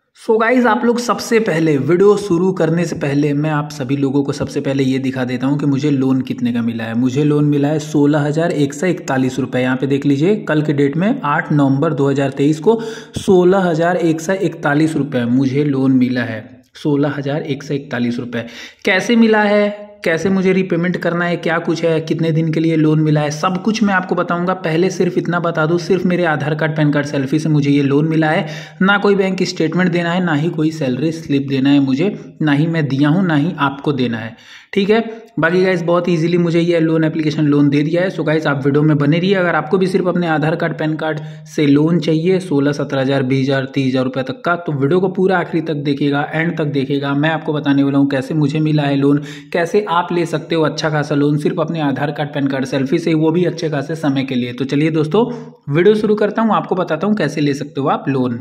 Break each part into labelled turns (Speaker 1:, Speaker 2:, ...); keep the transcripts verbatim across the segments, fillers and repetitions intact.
Speaker 1: So guys आप लोग सबसे पहले वीडियो शुरू करने से पहले मैं आप सभी लोगों को सबसे पहले ये दिखा देता हूँ कि मुझे लोन कितने का मिला है। मुझे लोन मिला है सोलह हज़ार एक सौ इकतालीस रुपये। यहाँ पे देख लीजिए, कल के डेट में आठ नवंबर दो हज़ार तेईस को सोलह हज़ार एक सौ इकतालीस रुपये मुझे लोन मिला है। सोलह हज़ार एक सौ इकतालीस रुपये कैसे मिला है, कैसे मुझे रीपेमेंट करना है, क्या कुछ है, कितने दिन के लिए लोन मिला है, सब कुछ मैं आपको बताऊंगा। पहले सिर्फ इतना बता दूं, सिर्फ मेरे Aadhaar card PAN card selfie से मुझे ये लोन मिला है। ना कोई बैंक स्टेटमेंट देना है, ना ही कोई सैलरी स्लिप देना है मुझे, ना ही मैं दिया हूं, ना ही आपको देना है। ठीक है, बाकी गाइस बहुत इजीली मुझे ये लोन एप्लीकेशन लोन दे दिया है। सो गाइस आप वीडियो में बने रहिए। अगर आपको भी सिर्फ अपने आधार कार्ड पैन कार्ड से लोन चाहिए सोलह सत्रह हज़ार बीस हज़ार तीस हज़ार रुपये तक का, तो वीडियो को पूरा आखिरी तक देखिएगा, एंड तक देखिएगा। मैं आपको बताने वाला हूँ कैसे मुझे मिला है लोन, कैसे आप ले सकते हो अच्छा खासा लोन सिर्फ अपने Aadhaar card PAN card selfie से, वो भी अच्छे खासे समय के लिए। तो चलिए दोस्तों वीडियो शुरू करता हूँ, आपको बताता हूँ कैसे ले सकते हो आप loan.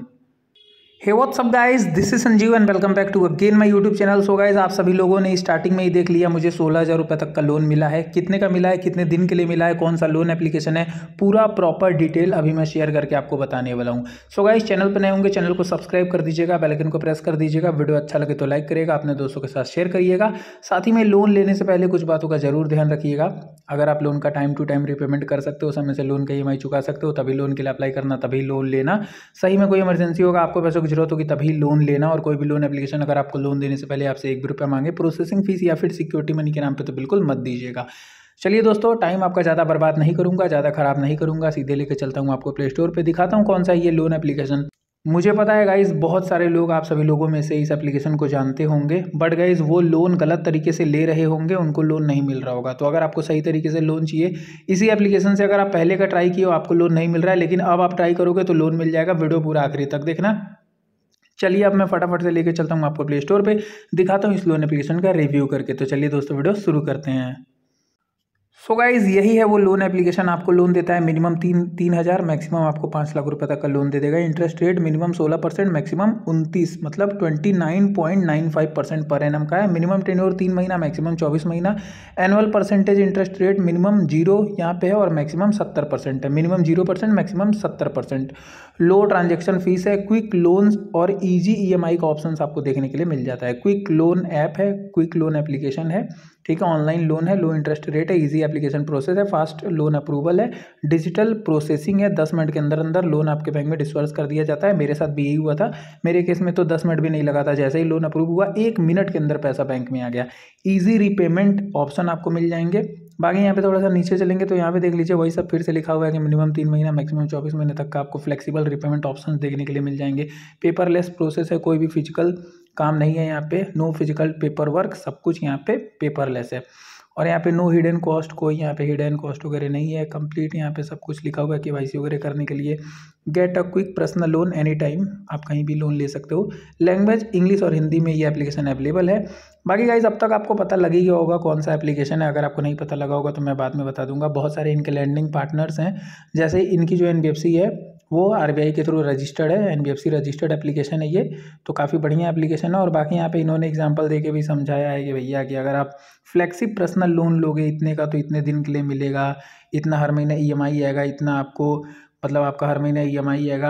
Speaker 1: Hey what's up guys, this is Sanjeev and welcome back to again my YouTube channel. So guys आप सभी लोगों ने स्टार्टिंग में ही देख लिया, मुझे सोलह हज़ार रुपये तक का लोन मिला है। कितने का मिला है, कितने दिन के लिए मिला है, कौन सा लोन एप्लीकेशन है, पूरा प्रॉपर डिटेल अभी मैं शेयर करके आपको बताने वाला हूँ। सो गाइस चैनल पर नए होंगे, चैनल को सब्सक्राइब कर दीजिएगा, बेल आइकन को प्रेस कर दीजिएगा। वीडियो अच्छा लगे तो लाइक करिएगा, अपने दोस्तों के साथ शेयर करिएगा। साथ ही में लोन लेने से पहले कुछ बातों का जरूर ध्यान रखिएगा। अगर आप लोन का टाइम टू टाइम रीपेमेंट कर सकते हो, समय से लोन का ई एम आई चुका सकते हो, तभी लोन के लिए अप्लाई करना, तभी लोन लेना। सही में कोई इमरजेंसी होगा, आपको पैसों की जरूरत होगी, तभी लोन लेना। और कोई भी लोन एप्लीकेशन अगर आपको लोन देने से पहले आपसे एक भी रुपया मांगे प्रोसेसिंग फीस या फिर सिक्योरिटी मनी के नाम पे, तो बिल्कुल मत दीजिएगा। चलिए दोस्तों, टाइम आपका ज़्यादा बर्बाद नहीं करूंगा, ज़्यादा खराब नहीं करूंगा, सीधे लेके चलता हूं आपको प्ले स्टोर पे, दिखाता हूं कौन सा ये लोन एप्लीकेशन। मुझे पता है गाइज बहुत सारे लोग, आप सभी लोगों में से इस एप्लीकेशन को जानते होंगे, बट गाइज वो लोन गलत तरीके से ले रहे होंगे, उनको लोन नहीं मिल रहा होगा। तो अगर आपको सही तरीके से लोन चाहिए इसी एप्लीकेशन से, अगर आप पहले का ट्राई किए हो आपको लोन नहीं मिल रहा है, लेकिन अब आप ट्राई करोगे तो लोन मिल जाएगा। वीडियो पूरा आखिरी तक देखना। चलिए अब मैं फटाफट से लेके चलता हूँ आपको प्ले स्टोर पे, दिखाता हूँ इस लोन एप्लीकेशन का रिव्यू करके। तो चलिए दोस्तों वीडियो शुरू करते हैं। सो गाइज यही है वो लोन एप्लीकेशन, आपको लोन देता है मिनिमम तीन तीन हज़ार, मैक्सिमम आपको पाँच लाख रुपए तक का लोन दे देगा। इंटरेस्ट रेट मिनिमम सोलह परसेंट, मैक्सिमम उनतीस, मतलब twenty nine point nine five percent पर एनम का है। मिनिमम टेन्योर तीन महीना, मैक्सिमम चौबीस महीना। Annual percentage interest rate minimum zero यहाँ पे है और मैक्सिमम सत्तर परसेंट है। मिनिमम जीरो परसेंट, मैक्सिमम सत्तर परसेंट। लो ट्रांजेक्शन फीस है। क्विक लोन्स और ईजी ई एम आई का ऑप्शन आपको देखने के लिए मिल जाता है। क्विक लोन ऐप है, क्विक लोन एप्लीकेशन है, ठीक है, ऑनलाइन लोन है, लो इंटरेस्ट रेट है, इजी एप्लीकेशन प्रोसेस है, फास्ट लोन अप्रूवल है, डिजिटल प्रोसेसिंग है, दस मिनट के अंदर अंदर लोन आपके बैंक में डिस्बर्स कर दिया जाता है। मेरे साथ भी यही हुआ था, मेरे केस में तो दस मिनट भी नहीं लगा था, जैसे ही लोन अप्रूव हुआ एक मिनट के अंदर पैसा बैंक में आ गया। इजी रीपेमेंट ऑप्शन आपको मिल जाएंगे। बाकी यहाँ पे थोड़ा सा नीचे चलेंगे तो यहाँ पे देख लीजिए, वही सब फिर से लिखा हुआ है कि मिनिमम तीन महीना, मैक्सिमम चौबीस महीने तक का आपको फ्लेक्सिबल रीपेमेंट ऑप्शन देखने के लिए मिल जाएंगे। पेपरलेस प्रोसेस है, कोई भी फिजिकल काम नहीं है यहाँ पे, नो फिजिकल पेपर वर्क, सब कुछ यहाँ पे पेपरलेस है। और यहाँ पे नो हिडन कॉस्ट, कोई यहाँ पे हिडन कॉस्ट वगैरह नहीं है। कंप्लीट यहाँ पे सब कुछ लिखा हुआ है केवाईसी वगैरह करने के लिए। Get a quick personal loan any time, आप कहीं भी लोन ले सकते हो। लैंग्वेज इंग्लिश और हिंदी में ये एप्लीकेशन अवेलेबल है। बाकी गाइज अब तक आपको पता लग ही गया होगा कौन सा एप्लीकेशन है। अगर आपको नहीं पता लगा होगा तो मैं बाद में बता दूंगा। बहुत सारे इनके लैंडिंग पार्टनर्स हैं, जैसे इनकी जो एन बी एफ सी है वो आर बी आई के थ्रू रजिस्टर्ड है, N B F C registered application है ये, तो काफ़ी बढ़िया एप्लीकेशन है। और बाकी यहाँ पे इन्होंने एग्जांपल देके भी समझाया है कि भैया कि अगर आप फ्लेक्सिब पर्सनल लोन लोगे इतने का तो इतने दिन के लिए मिलेगा, इतना हर महीने ई एम आई आएगा, इतना आपको मतलब आपका हर महीने ई एम आई आएगा,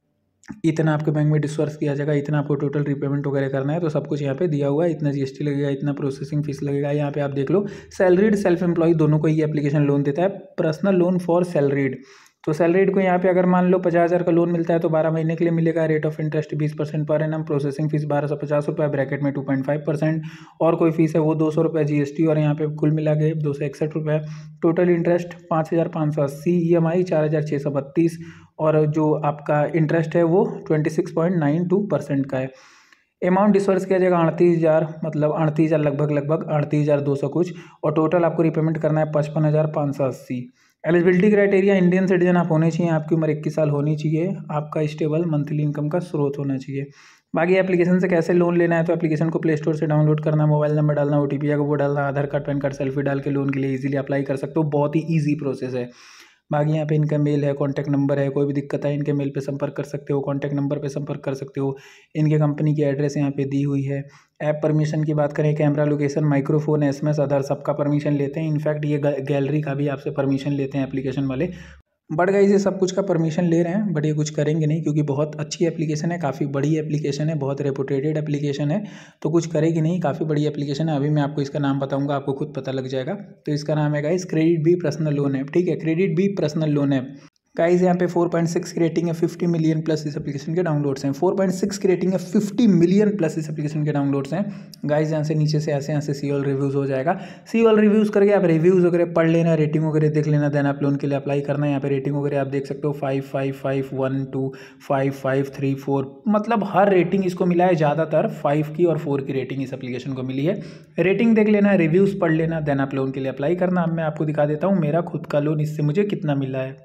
Speaker 1: इतना आपके बैंक में डिस्बर्स किया जाएगा, इतना आपको टोटल रीपेमेंट वगैरह करना है, तो सब कुछ यहाँ पे दिया हुआ है। इतना जी एस टी लगेगा, इतना प्रोसेसिंग फीस लगेगा। यहाँ पे आप देख लो, सैलरीड सेल्फ एम्प्लॉय दोनों को ये एप्लीकेशन लोन देता है। पर्सनल लोन फॉर सैलरीड, तो सैलरीड को यहाँ पे अगर मान लो पचास हज़ार का लोन मिलता है तो बारह महीने के लिए मिलेगा। रेट ऑफ इंटरेस्ट बीस परसेंट पर एनम, प्रोसेसिंग फीस बारह सौ पचास रुपये, ब्रैकेट में टू पॉइंट फाइव परसेंट, और कोई फीस है वो दो सौ रुपये जी एस टी, और यहाँ पे कुल मिला के दो सौ इकसठ रुपये। टोटल इंटरेस्ट पाँच हज़ार पाँच सौ अस्सी, ई एम आई चार हज़ार छः सौ बत्तीस, और जो आपका इंटरेस्ट है वो twenty six point nine two percent का है। अमाउंट डिस्बर्स किया जाएगा अड़तीस हज़ार, मतलब अड़तीस हज़ार लगभग लगभग अड़तीस हज़ार दो सौ कुछ, और टोटल आपको रिपेमेंट करना है पचपन हज़ार पाँच सौ अस्सी। एलिजिबिलिटी क्राइटेरिया, इंडियन सिटीजन आप होने चाहिए, आपकी उम्र इक्कीस साल होनी चाहिए, आपका स्टेबल मंथली इनकम का स्रोत होना चाहिए। बाकी एप्लीकेशन से कैसे लोन लेना है, तो एप्लीकेशन को प्ले स्टोर से डाउनलोड करना, मोबाइल नंबर डालना, ओ टी पी आएगा वो डालना, Aadhaar card PAN card selfie डाल के लोन के लिए इजीली अप्लाई कर सकते हो। बहुत ही ईजी प्रोसेस है। बाकी यहाँ पे इनका मेल है, कॉन्टैक्ट नंबर है, कोई भी दिक्कत है इनके मेल पे संपर्क कर सकते हो, कॉन्टैक्ट नंबर पे संपर्क कर सकते हो। इनके कंपनी की एड्रेस यहाँ पे दी हुई है। ऐप परमिशन की बात करें, camera, location, microphone, S M S, other सबका परमिशन लेते हैं। इनफैक्ट ये गैलरी का भी आपसे परमिशन लेते हैं एप्लीकेशन वाले। बट गाइस ये सब कुछ का परमिशन ले रहे हैं, बट ये कुछ करेंगे नहीं क्योंकि बहुत अच्छी एप्लीकेशन है, काफ़ी बड़ी एप्लीकेशन है, बहुत रेपुटेटेड एप्लीकेशन है, तो कुछ करेगी नहीं। काफ़ी बड़ी एप्लीकेशन है। अभी मैं आपको इसका नाम बताऊंगा, आपको खुद पता लग जाएगा। तो इसका नाम है guys CreditBee personal loan app. ठीक है, CreditBee personal loan app. Guys यहाँ पे फोर पॉइंट सिक्स की रेटिंग है, फिफ्टी मिलियन प्लस इस एप्लीकेशन के डाउनलोड्स हैं। फोर पॉइंट सिक्स की रेटिंग है, फिफ्टी मिलियन प्लस इस एप्लीकेशन के डाउनलोड्स हैं। गाइस यहाँ से नीचे से ऐसे यहाँ से सी ऑल रिव्यूज़ हो जाएगा। सी ऑल रिव्यूज़ करके आप रिव्यूज़ वगैरह पढ़ लेना, रेटिंग वगैरह देख लेना, देन आप लोन के लिए अप्लाई करना है। यहाँ पे रेटिंग वगैरह आप देख सकते हो, five five five one two five five three four, मतलब हर रेटिंग इसको मिला है। ज़्यादातर फाइव की और फोर की रेटिंग इस एप्लीकेशन को मिली है। रेटिंग देख लेना, रिव्यूज़ पढ़ लेना, देन आप लोन के लिए अप्लाई करना। अब मैं आपको दिखा देता हूँ मेरा खुद का लोन इससे मुझे कितना मिला है।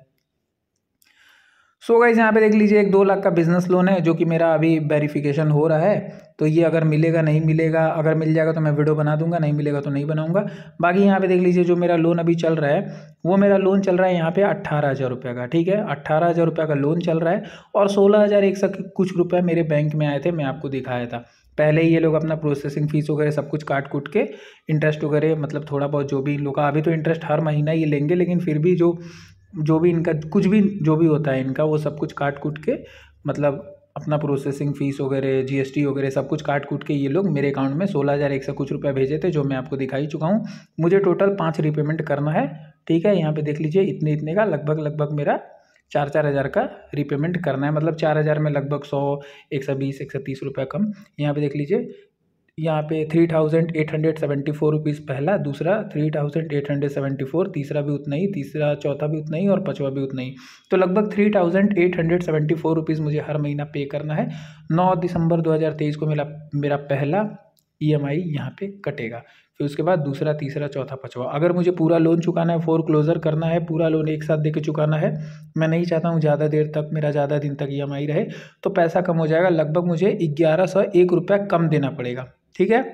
Speaker 1: सो गाइस यहाँ पे देख लीजिए, एक दो लाख का बिजनेस लोन है जो कि मेरा अभी वेरिफिकेशन हो रहा है। तो ये अगर मिलेगा नहीं मिलेगा, अगर मिल जाएगा तो मैं वीडियो बना दूंगा, नहीं मिलेगा तो नहीं बनाऊंगा। बाकी यहाँ पे देख लीजिए जो मेरा लोन अभी चल रहा है वो मेरा लोन चल रहा है यहाँ पे अट्ठारह हज़ार रुपये का। ठीक है, अट्ठारह हज़ार रुपये का लोन चल रहा है और सोलह हज़ार एक सौ कुछ रुपये मेरे बैंक में आए थे, मैं आपको दिखाया था। पहले ये लोग अपना प्रोसेसिंग फीस वगैरह सब कुछ काट कूट के इंटरेस्ट वगैरह, मतलब थोड़ा बहुत जो भी इन लोग का, अभी तो इंटरेस्ट हर महीना ये लेंगे, लेकिन फिर भी जो जो भी इनका कुछ भी जो भी होता है इनका, वो सब कुछ काट कूट के, मतलब अपना प्रोसेसिंग फ़ीस वगैरह, जीएसटी वगैरह सब कुछ काट कूट के ये लोग मेरे अकाउंट में सोलह हज़ार एक सौ कुछ रुपये भेजे थे, जो मैं आपको दिखा ही चुका हूँ। मुझे टोटल पाँच रिपेमेंट करना है। ठीक है, यहाँ पे देख लीजिए इतने इतने का लगभग लगभग मेरा चार चार हज़ार का रिपेमेंट करना है। मतलब चार हज़ार में लगभग सौ, एक सौ बीस, एक सौ तीस रुपये कम। यहाँ पे देख लीजिए, यहाँ पे three thousand eight hundred seventy four rupees पहला, दूसरा three thousand eight hundred seventy four, तीसरा भी उतना ही, तीसरा चौथा भी उतना ही और पाँचवा भी उतना ही। तो लगभग three thousand eight hundred seventy four rupees मुझे हर महीना पे करना है। नौ दिसंबर दो हज़ार तेईस को मेरा मेरा पहला ईएमआई यहाँ पे कटेगा, फिर उसके बाद दूसरा, तीसरा, चौथा, पाँचवा। अगर मुझे पूरा लोन चुकाना है, फोर क्लोजर करना है, पूरा लोन एक साथ देके चुकाना है, मैं नहीं चाहता हूँ ज़्यादा देर तक मेरा ज़्यादा दिन तक ईएमआई रहे, तो पैसा कम हो जाएगा। लगभग मुझे ग्यारह सौ एक रुपया कम देना पड़ेगा। ठीक है,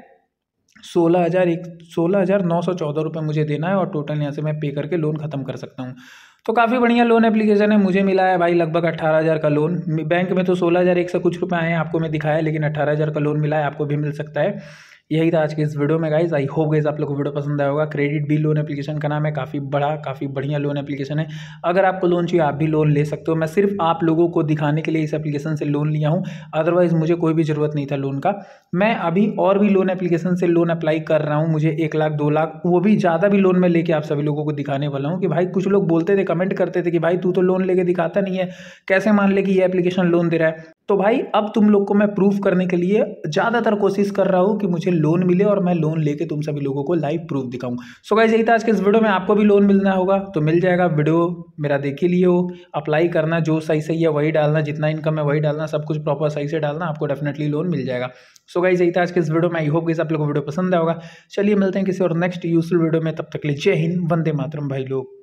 Speaker 1: सोलह हज़ार एक सोलह हज़ार नौ सौ चौदह रुपये मुझे देना है और टोटल यहाँ से मैं पे करके लोन ख़त्म कर सकता हूँ। तो काफ़ी बढ़िया लोन एप्लीकेशन है। मुझे मिला है भाई लगभग अट्ठारह हज़ार का लोन। बैंक में तो सोलह हज़ार एक सौ कुछ रुपये आए हैं, आपको मैं दिखाया, लेकिन अट्ठारह हज़ार का लोन मिला है, आपको भी मिल सकता है। यही था आज के इस वीडियो में गाइज। आई होप गाइज आप लोग को वीडियो पसंद आया होगा। क्रेडिट बी लोन एप्लीकेशन का नाम है, काफ़ी बड़ा काफ़ी बढ़िया लोन एप्लीकेशन है। अगर आपको लोन चाहिए आप भी लोन ले सकते हो। मैं सिर्फ आप लोगों को दिखाने के लिए इस एप्लीकेशन से लोन लिया हूँ, अदरवाइज मुझे कोई भी ज़रूरत नहीं था लोन का। मैं अभी और भी लोन एप्लीकेशन से लोन अप्लाई कर रहा हूँ, मुझे एक लाख दो लाख वो भी ज़्यादा भी लोन में लेके आप सभी लोगों को दिखाने वाला हूँ। कि भाई कुछ लोग बोलते थे, कमेंट करते थे कि भाई तू तो लोन लेके दिखाता नहीं है, कैसे मान ले कि ये एप्लीकेशन लोन दे रहा है। तो भाई अब तुम लोग को मैं प्रूफ करने के लिए ज़्यादातर कोशिश कर रहा हूँ कि मुझे लोन मिले और मैं लोन लेके तुम सभी लोगों को लाइव प्रूफ दिखाऊं। सो गाइस यही था आज के इस वीडियो में। आपको भी लोन मिलना होगा तो मिल जाएगा, वीडियो मेरा देख ही लिए हो। अप्लाई करना, जो सही सही है वही डालना, जितना इनकम है वही डालना, सब कुछ प्रॉपर सही से डालना, आपको डेफिनेटली लोन मिल जाएगा। सो गाइस यही था आज के इस वीडियो में। आई होप गाइस आप लोगों को वीडियो पसंद आया होगा। चलिए मिलते हैं किसी और नेक्स्ट यूजफुल वीडियो में, तब तक के लिए जय हिंद, वंदे मातरम भाई लोग।